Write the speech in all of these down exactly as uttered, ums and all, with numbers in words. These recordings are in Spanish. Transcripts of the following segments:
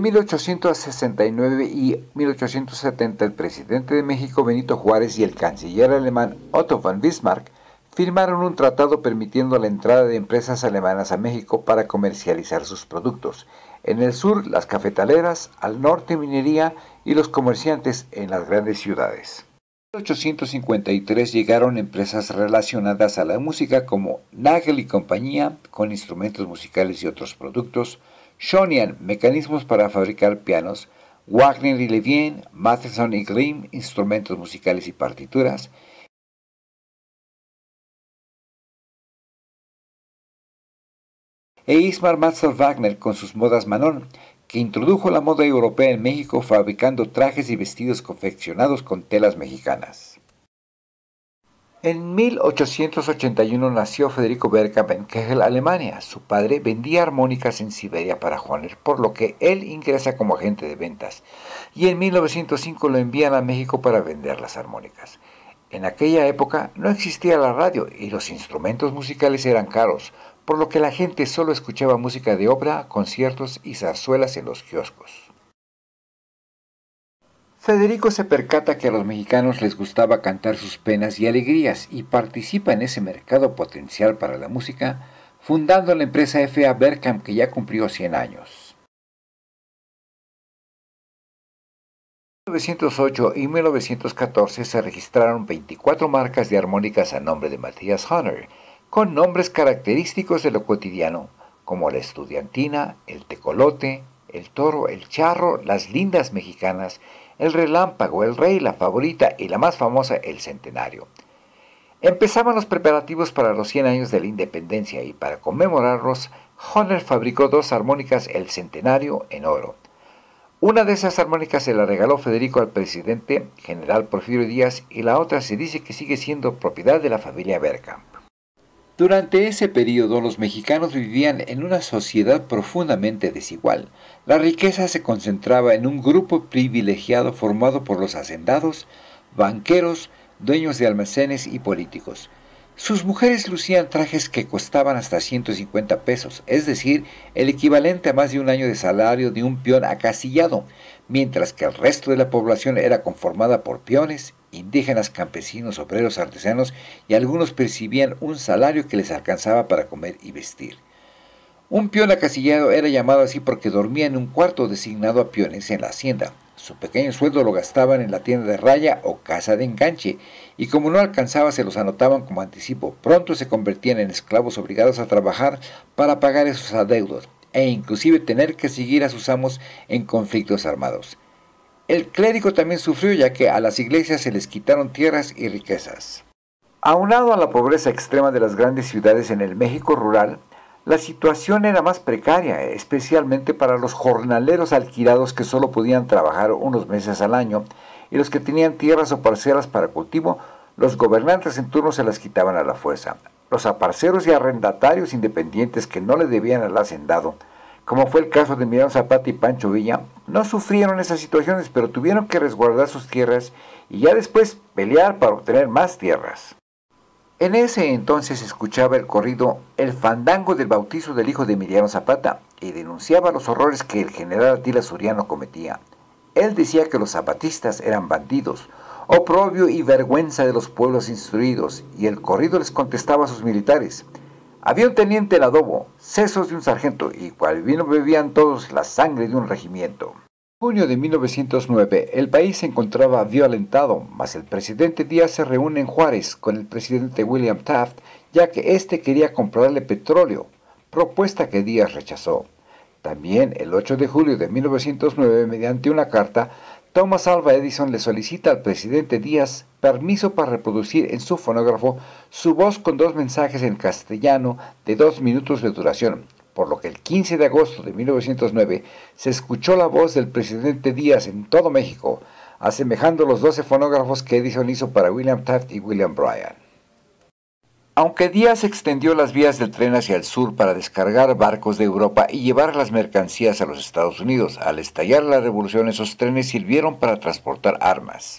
mil ochocientos sesenta y nueve y mil ochocientos setenta, el presidente de México, Benito Juárez, y el canciller alemán Otto von Bismarck firmaron un tratado permitiendo la entrada de empresas alemanas a México para comercializar sus productos. En el sur, las cafetaleras, al norte, minería y los comerciantes en las grandes ciudades. En mil ochocientos cincuenta y tres llegaron empresas relacionadas a la música como Nagel y compañía, con instrumentos musicales y otros productos, Shonian, mecanismos para fabricar pianos, Wagner y Levien, Matheson y Grimm, instrumentos musicales y partituras, e Ismar Master Wagner con sus modas Manon, que introdujo la moda europea en México fabricando trajes y vestidos confeccionados con telas mexicanas. En mil ochocientos ochenta y uno nació Federico Bergkamp en Kegel, Alemania. Su padre vendía armónicas en Siberia para Hohner, por lo que él ingresa como agente de ventas, y en mil novecientos cinco lo envían a México para vender las armónicas. En aquella época no existía la radio y los instrumentos musicales eran caros, por lo que la gente solo escuchaba música de ópera, conciertos y zarzuelas en los kioscos. Federico se percata que a los mexicanos les gustaba cantar sus penas y alegrías y participa en ese mercado potencial para la música, fundando la empresa F A Bergkamp, que ya cumplió cien años. En mil novecientos ocho y mil novecientos catorce se registraron veinticuatro marcas de armónicas a nombre de Matthias Hohner, con nombres característicos de lo cotidiano, como la estudiantina, el tecolote, el toro, el charro, las lindas mexicanas, el relámpago, el rey, la favorita y la más famosa, el centenario. Empezaban los preparativos para los cien años de la independencia y para conmemorarlos, Hohner fabricó dos armónicas, el centenario, en oro. Una de esas armónicas se la regaló Federico al presidente, general Porfirio Díaz, y la otra se dice que sigue siendo propiedad de la familia Bergkamp. Durante ese periodo, los mexicanos vivían en una sociedad profundamente desigual. La riqueza se concentraba en un grupo privilegiado formado por los hacendados, banqueros, dueños de almacenes y políticos. Sus mujeres lucían trajes que costaban hasta ciento cincuenta pesos, es decir, el equivalente a más de un año de salario de un peón acasillado, mientras que el resto de la población era conformada por peones, indígenas, campesinos, obreros, artesanos, y algunos percibían un salario que les alcanzaba para comer y vestir. Un peón acasillado era llamado así porque dormía en un cuarto designado a peones en la hacienda. Su pequeño sueldo lo gastaban en la tienda de raya o casa de enganche, y como no alcanzaba se los anotaban como anticipo. Pronto se convertían en esclavos obligados a trabajar para pagar esos adeudos, e inclusive tener que seguir a sus amos en conflictos armados. El clérigo también sufrió, ya que a las iglesias se les quitaron tierras y riquezas. Aunado a la pobreza extrema de las grandes ciudades en el México rural, la situación era más precaria, especialmente para los jornaleros alquilados que solo podían trabajar unos meses al año, y los que tenían tierras o parcelas para cultivo, los gobernantes en turno se las quitaban a la fuerza. Los aparceros y arrendatarios independientes que no le debían al hacendado, como fue el caso de Emiliano Zapata y Pancho Villa, no sufrieron esas situaciones, pero tuvieron que resguardar sus tierras y ya después pelear para obtener más tierras. En ese entonces escuchaba el corrido El fandango del bautizo del hijo de Emiliano Zapata y denunciaba los horrores que el general Atila Soriano cometía. Él decía que los zapatistas eran bandidos, oprobio y vergüenza de los pueblos instruidos, y el corrido les contestaba a sus militares: había un teniente en adobo, sesos de un sargento, y cual vino bebían todos la sangre de un regimiento. En junio de mil novecientos nueve, el país se encontraba violentado, mas el presidente Díaz se reúne en Juárez con el presidente William Taft, ya que éste quería comprarle petróleo, propuesta que Díaz rechazó. También, el ocho de julio de mil novecientos nueve, mediante una carta, Thomas Alva Edison le solicita al presidente Díaz permiso para reproducir en su fonógrafo su voz con dos mensajes en castellano de dos minutos de duración, por lo que el quince de agosto de mil novecientos nueve se escuchó la voz del presidente Díaz en todo México, asemejando los doce fonógrafos que Edison hizo para William Taft y William Bryan. Aunque Díaz extendió las vías del tren hacia el sur para descargar barcos de Europa y llevar las mercancías a los Estados Unidos, al estallar la revolución esos trenes sirvieron para transportar armas.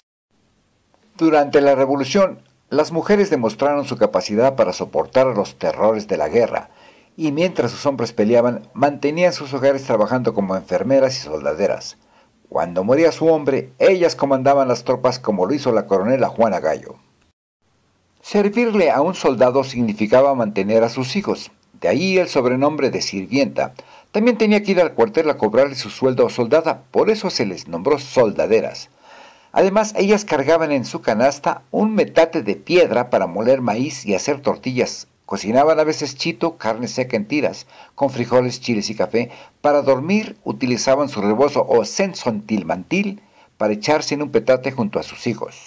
Durante la revolución, las mujeres demostraron su capacidad para soportar los terrores de la guerra, y mientras sus hombres peleaban, mantenían sus hogares trabajando como enfermeras y soldaderas. Cuando moría su hombre, ellas comandaban las tropas como lo hizo la coronela Juana Gallo. Servirle a un soldado significaba mantener a sus hijos, de ahí el sobrenombre de sirvienta. También tenía que ir al cuartel a cobrarle su sueldo a soldada, por eso se les nombró soldaderas. Además, ellas cargaban en su canasta un metate de piedra para moler maíz y hacer tortillas. Cocinaban a veces chito, carne seca en tiras, con frijoles, chiles y café. Para dormir utilizaban su rebozo o sensontilmantil para echarse en un petate junto a sus hijos.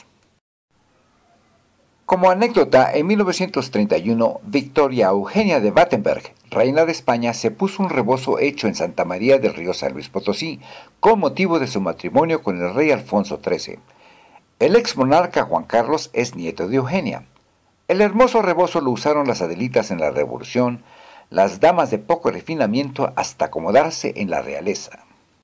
Como anécdota, en mil novecientos treinta y uno, Victoria Eugenia de Battenberg, reina de España, se puso un rebozo hecho en Santa María del Río San Luis Potosí, con motivo de su matrimonio con el rey Alfonso trece. El ex monarca Juan Carlos es nieto de Eugenia. El hermoso rebozo lo usaron las Adelitas en la Revolución, las damas de poco refinamiento hasta acomodarse en la realeza.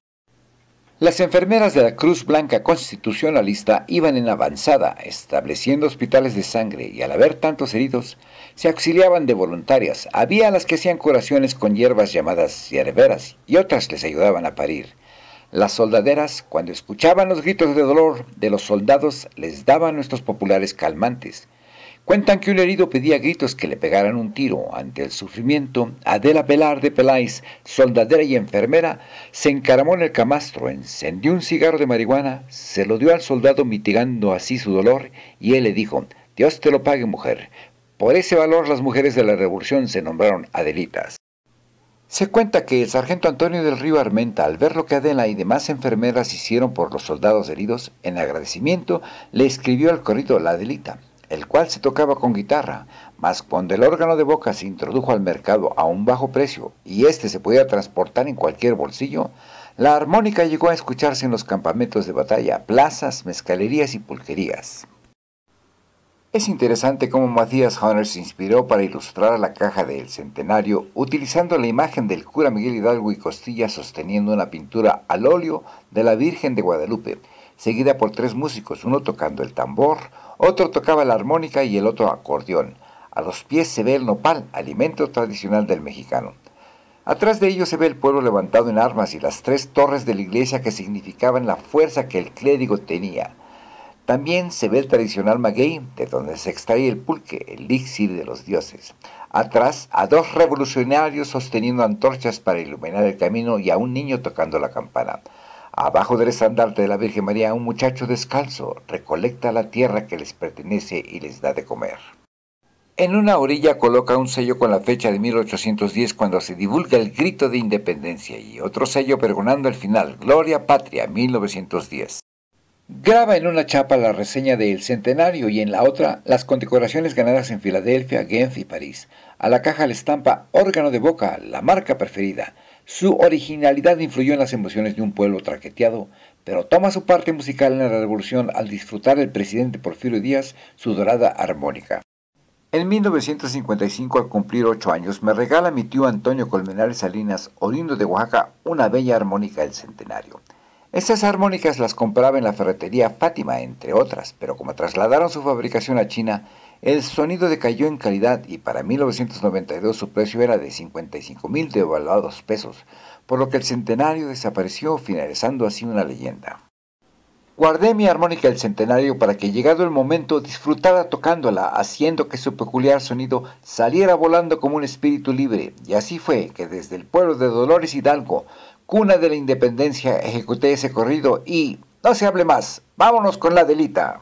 Las enfermeras de la Cruz Blanca Constitucionalista iban en avanzada, estableciendo hospitales de sangre, y al haber tantos heridos, se auxiliaban de voluntarias. Había las que hacían curaciones con hierbas llamadas hierberas, y otras les ayudaban a parir. Las soldaderas, cuando escuchaban los gritos de dolor de los soldados, les daban nuestros populares calmantes. Cuentan que un herido pedía a gritos que le pegaran un tiro. Ante el sufrimiento, Adela Velarde Peláez, soldadera y enfermera, se encaramó en el camastro, encendió un cigarro de marihuana, se lo dio al soldado mitigando así su dolor, y él le dijo: «Dios te lo pague, mujer». Por ese valor las mujeres de la Revolución se nombraron Adelitas. Se cuenta que el sargento Antonio del Río Armenta, al ver lo que Adela y demás enfermeras hicieron por los soldados heridos, en agradecimiento le escribió el corrido La Adelita, el cual se tocaba con guitarra, mas cuando el órgano de boca se introdujo al mercado a un bajo precio y éste se podía transportar en cualquier bolsillo, la armónica llegó a escucharse en los campamentos de batalla, plazas, mezcalerías y pulquerías. Es interesante cómo Matthias Hunter se inspiró para ilustrar la caja del centenario utilizando la imagen del cura Miguel Hidalgo y Costilla sosteniendo una pintura al óleo de la Virgen de Guadalupe, seguida por tres músicos, uno tocando el tambor, otro tocaba la armónica y el otro acordeón. A los pies se ve el nopal, alimento tradicional del mexicano. Atrás de ellos se ve el pueblo levantado en armas y las tres torres de la iglesia que significaban la fuerza que el clérigo tenía. También se ve el tradicional maguey, de donde se extrae el pulque, el elixir de los dioses. Atrás, a dos revolucionarios sosteniendo antorchas para iluminar el camino y a un niño tocando la campana. Abajo del estandarte de la Virgen María, un muchacho descalzo recolecta la tierra que les pertenece y les da de comer. En una orilla coloca un sello con la fecha de mil ochocientos diez cuando se divulga el grito de independencia y otro sello pregonando el final, Gloria Patria, mil novecientos diez. Graba en una chapa la reseña del centenario y en la otra las condecoraciones ganadas en Filadelfia, Genf y París. A la caja le estampa órgano de boca, la marca preferida. Su originalidad influyó en las emociones de un pueblo traqueteado, pero toma su parte musical en la revolución al disfrutar el presidente Porfirio Díaz su dorada armónica. En mil novecientos cincuenta y cinco, al cumplir ocho años, me regala mi tío Antonio Colmenares Salinas, oriundo de Oaxaca, una bella armónica del centenario. Estas armónicas las compraba en la ferretería Fátima, entre otras, pero como trasladaron su fabricación a China, el sonido decayó en calidad y para mil novecientos noventa y dos su precio era de cincuenta y cinco mil devaluados pesos, por lo que el centenario desapareció, finalizando así una leyenda. Guardé mi armónica del centenario para que, llegado el momento, disfrutara tocándola, haciendo que su peculiar sonido saliera volando como un espíritu libre, y así fue que desde el pueblo de Dolores Hidalgo, cuna de la independencia, ejecuté ese corrido y no se hable más, vámonos con la Adelita.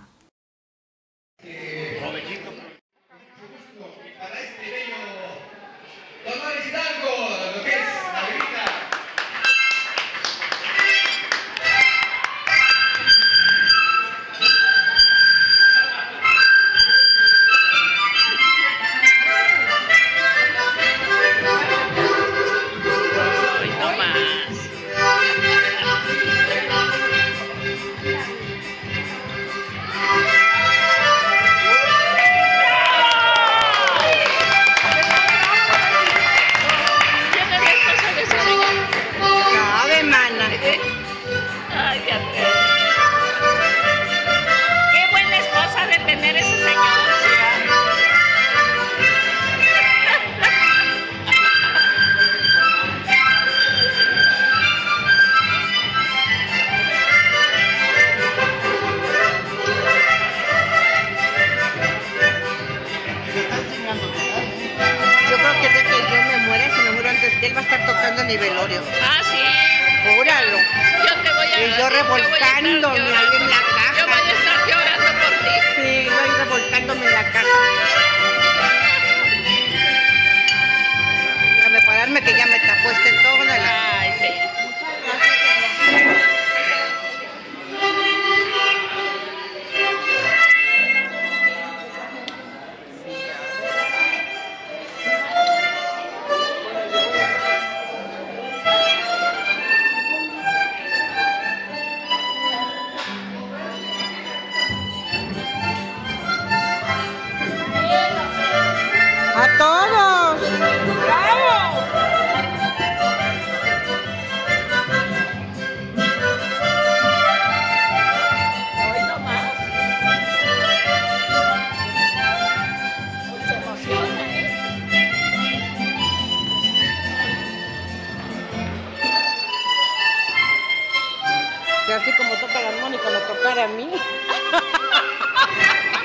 laboratorios. Ah, sí. Júralo. Yo te voy a... Y yo revolcándome ahí en la caja. Yo voy a estar llorando por ti. Sí, yo ahí revolcándome en la caja. Déjame pararme que ya me tapó este toda la... Ay, sí. ¡A todos! ¡Bravo! Hoy nomás. Hoy se emociona, ¿eh? Que así como toca la armónica, me tocara a mí.